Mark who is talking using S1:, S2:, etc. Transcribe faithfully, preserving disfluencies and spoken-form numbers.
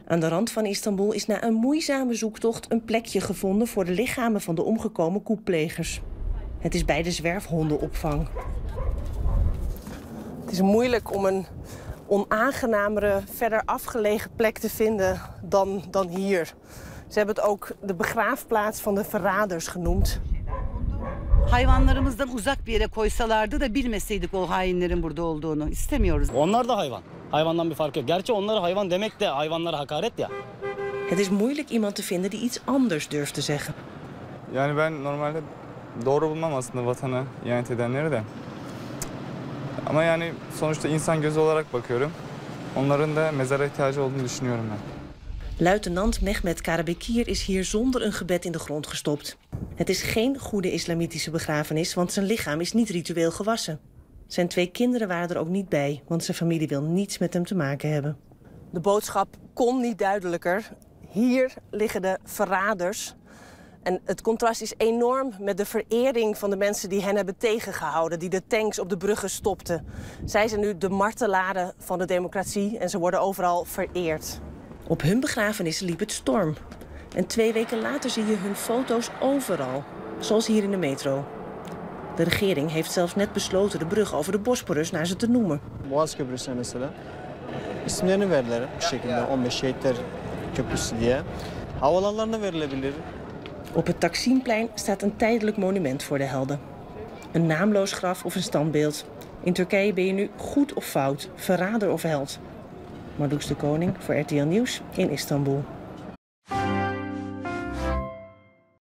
S1: Aan de rand van Istanbul is na een moeizame zoektocht een plekje gevonden voor de lichamen van de omgekomen koeplegers. Het is bij de zwerfhondenopvang. Het is moeilijk om een onaangenamere, verder afgelegen plek te vinden dan, dan hier. Ze hebben het ook de begraafplaats van de verraders genoemd.
S2: Hayvanlarımızdan uzak bir yere koysalardı da bilmeseydik o hainlerin burada olduğunu istemiyoruz.
S3: Onlar da hayvan. Hayvandan bir fark yok. Gerçi onlara hayvan demek de hayvanlara hakaret ya.
S1: Het is moeilijk iemand te vinden die iets anders durft te zeggen.
S4: Yani ben normalde doğru bulmam aslında vatanı ihanet edenleri de. Ama yani sonuçta insan gözü olarak bakıyorum. Onların da mezara ihtiyacı olduğunu düşünüyorum ben.
S1: Luitenant Mehmet Karabekir is hier zonder een gebed in de grond gestopt. Het is geen goede islamitische begrafenis, want zijn lichaam is niet ritueel gewassen. Zijn twee kinderen waren er ook niet bij, want zijn familie wil niets met hem te maken hebben. De boodschap kon niet duidelijker. Hier liggen de verraders. En het contrast is enorm met de verering van de mensen die hen hebben tegengehouden, die de tanks op de bruggen stopten. Zij zijn nu de martelaren van de democratie en ze worden overal vereerd. Op hun begrafenissen liep het storm. En twee weken later zie je hun foto's overal, zoals hier in de metro. De regering heeft zelfs net besloten de brug over de Bosporus naar ze te noemen.
S5: Boğaz Köprüsü'ne mesela isimlerini verdiler bu şekilde on beş Şehitler Köprüsü diye. Havalanlarına verilebilir.
S1: Op het Taksimplein staat een tijdelijk monument voor de helden. Een naamloos graf of een standbeeld. In Turkije ben je nu goed of fout, verrader of held. Marloes de Koning voor R T L Nieuws in Istanbul.